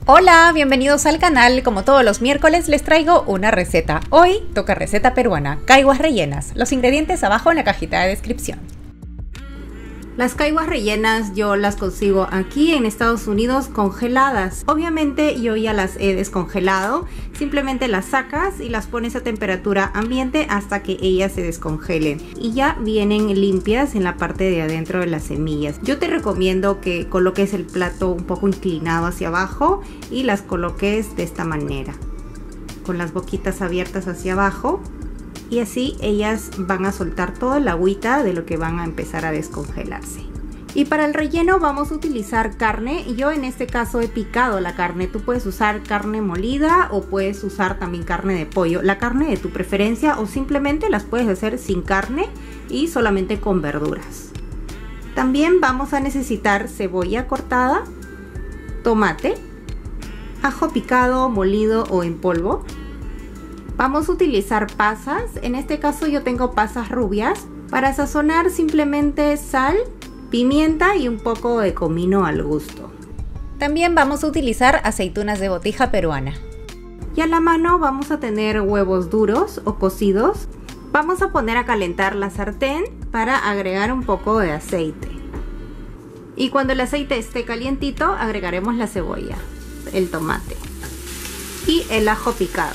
Hola, bienvenidos al canal. Como todos los miércoles les traigo una receta. Hoy toca receta peruana, caiguas rellenas. Los ingredientes abajo en la cajita de descripción. Las caiguas rellenas yo las consigo aquí en Estados Unidos congeladas. Obviamente yo ya las he descongelado. Simplemente las sacas y las pones a temperatura ambiente hasta que ellas se descongelen. Y ya vienen limpias en la parte de adentro de las semillas. Yo te recomiendo que coloques el plato un poco inclinado hacia abajo y las coloques de esta manera, con las boquitas abiertas hacia abajo. Y así ellas van a soltar toda la agüita de lo que van a empezar a descongelarse. Y para el relleno vamos a utilizar carne. Yo en este caso he picado la carne. Tú puedes usar carne molida o puedes usar también carne de pollo. La carne de tu preferencia, o simplemente las puedes hacer sin carne y solamente con verduras. También vamos a necesitar cebolla cortada, tomate, ajo picado, molido o en polvo. Vamos a utilizar pasas, en este caso yo tengo pasas rubias. Para sazonar simplemente sal, pimienta y un poco de comino al gusto. También vamos a utilizar aceitunas de botija peruana. Y a la mano vamos a tener huevos duros o cocidos. Vamos a poner a calentar la sartén para agregar un poco de aceite. Y cuando el aceite esté calientito agregaremos la cebolla, el tomate y el ajo picado.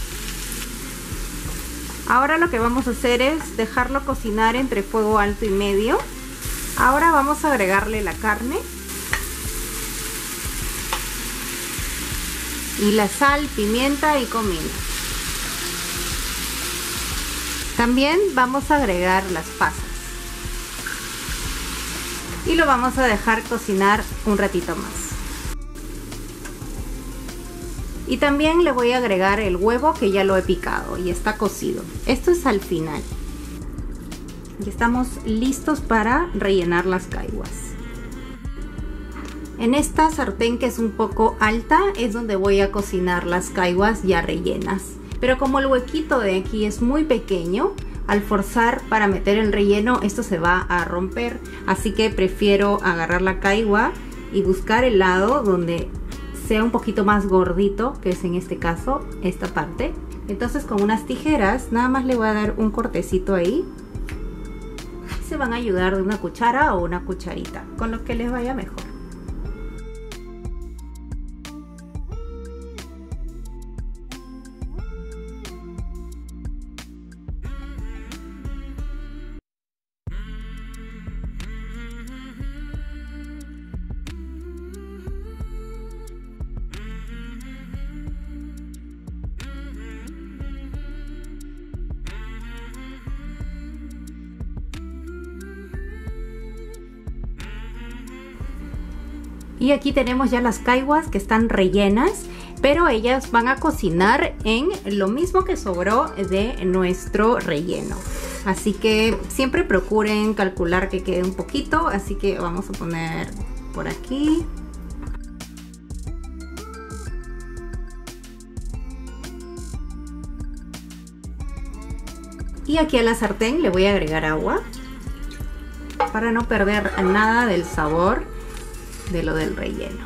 Ahora lo que vamos a hacer es dejarlo cocinar entre fuego alto y medio. Ahora vamos a agregarle la carne y la sal, pimienta y comino. También vamos a agregar las pasas y lo vamos a dejar cocinar un ratito más. Y también le voy a agregar el huevo que ya lo he picado y está cocido. Esto es al final. Y estamos listos para rellenar las caiguas. En esta sartén que es un poco alta es donde voy a cocinar las caiguas ya rellenas. Pero como el huequito de aquí es muy pequeño, al forzar para meter el relleno esto se va a romper. Así que prefiero agarrar la caigua y buscar el lado donde sea un poquito más gordito, que es en este caso esta parte. Entonces con unas tijeras nada más le voy a dar un cortecito ahí. Se van a ayudar de una cuchara o una cucharita, con lo que les vaya mejor. Y aquí tenemos ya las caiguas que están rellenas, pero ellas van a cocinar en lo mismo que sobró de nuestro relleno. Así que siempre procuren calcular que quede un poquito, así que vamos a poner por aquí. Y aquí a la sartén le voy a agregar agua para no perder nada del sabor de lo del relleno.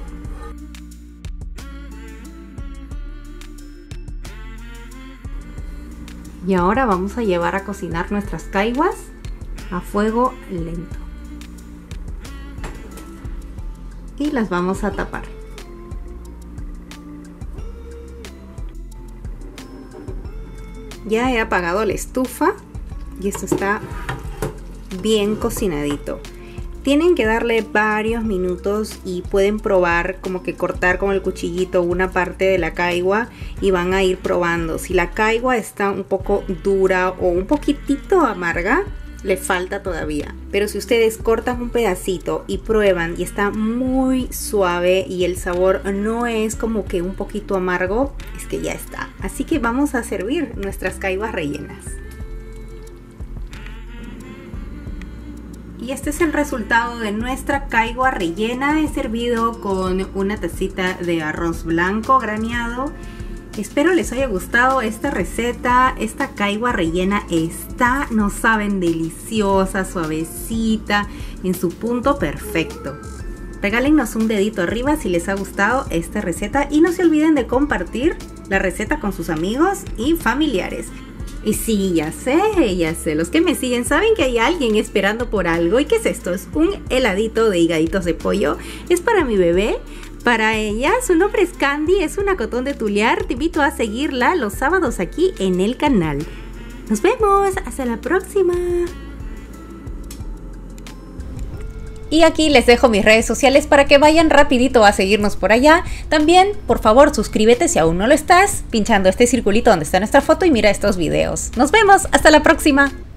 Y ahora vamos a llevar a cocinar nuestras caiguas a fuego lento. Y las vamos a tapar. Ya he apagado la estufa y esto está bien cocinadito. Tienen que darle varios minutos y pueden probar, como que cortar con el cuchillito una parte de la caigua y van a ir probando. Si la caigua está un poco dura o un poquitito amarga, le falta todavía. Pero si ustedes cortan un pedacito y prueban y está muy suave y el sabor no es como que un poquito amargo, es que ya está. Así que vamos a servir nuestras caiguas rellenas. Y este es el resultado de nuestra caigua rellena. He servido con una tacita de arroz blanco graneado. Espero les haya gustado esta receta. Esta caigua rellena está, no saben, deliciosa, suavecita, en su punto perfecto. Regálennos un dedito arriba si les ha gustado esta receta y no se olviden de compartir la receta con sus amigos y familiares. Y sí, ya sé, los que me siguen saben que hay alguien esperando por algo. ¿Y qué es esto? Es un heladito de higaditos de pollo. Es para mi bebé, para ella. Su nombre es Candy, es una cotón de tulear. Te invito a seguirla los sábados aquí en el canal. Nos vemos, hasta la próxima. Y aquí les dejo mis redes sociales para que vayan rapidito a seguirnos por allá. También, por favor, suscríbete si aún no lo estás, pinchando este circulito donde está nuestra foto y mira estos videos. Nos vemos, hasta la próxima.